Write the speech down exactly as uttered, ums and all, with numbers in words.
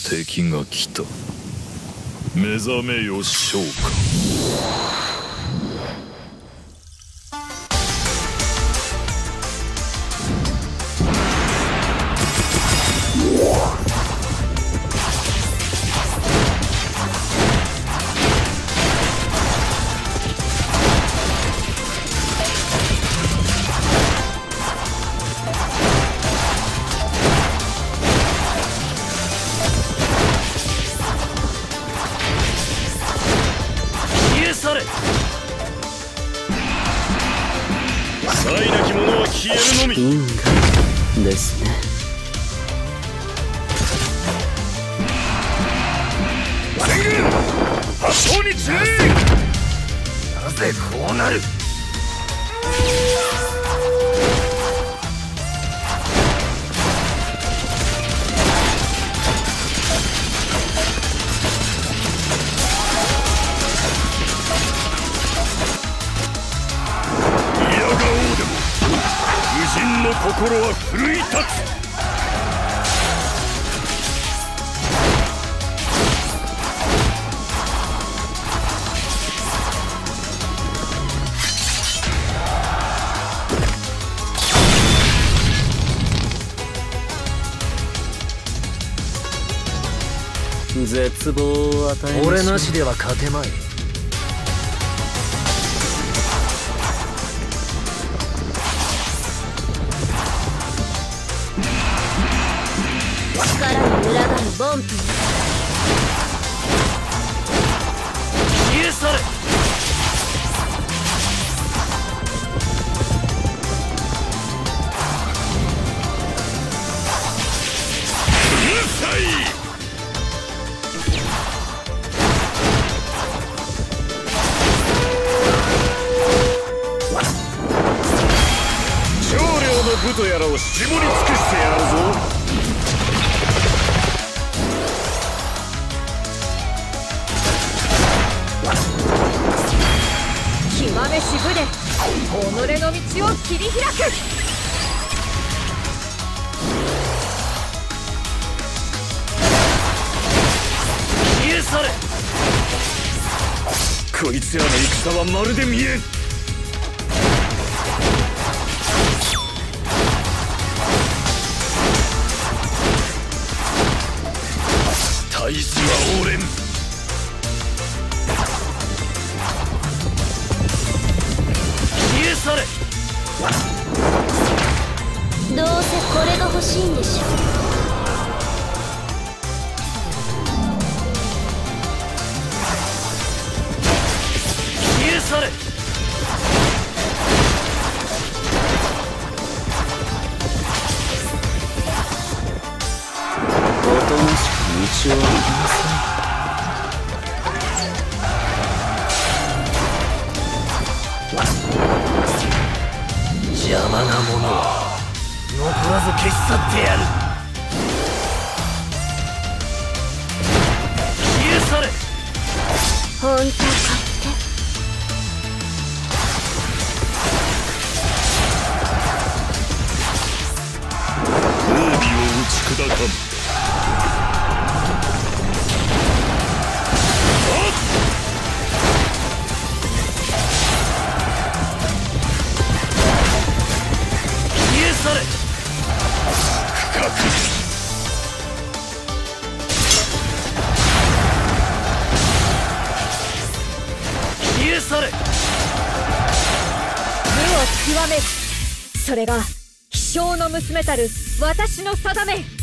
敵が来た。目覚めよ召喚。才なき者は消えるのみ。 因果ですね。 全軍発砲に注意。 なぜこうなる。 人の心は奮い立つ。 絶望を与えましょう。 俺なしでは勝てまい。 力に群がるボンプ。 消え去れ。 うるさい。少量の部とやらを絞り尽くしてやるぞ。 極めし部で己の道を切り開く。 消え去れ。 こいつらの戦はまるで見えん。大事は折れん。 消え去れ。 どうせこれが欲しいんでしょ。 消え去れ。 おとなしく道を歩きなさい。 邪魔なものは残らず消し去ってやる。消え去れ。 本当勝手。 褒美を打ち砕かん。 消え去れ。 無を極める。それが飛翔の娘たる私の定め。